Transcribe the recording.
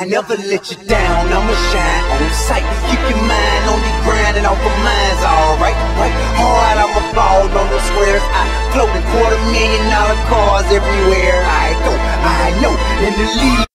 I never let you down, I'ma shine on sight. Keep your mind on the grind and off of mine's alright, right? Hard, I'ma ball on the squares. I float in $250,000 cars everywhere I go. I know in the league.